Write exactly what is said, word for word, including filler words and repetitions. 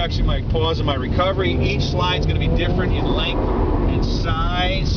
actually my pause and my recovery. Each slide is going to be different in length and size.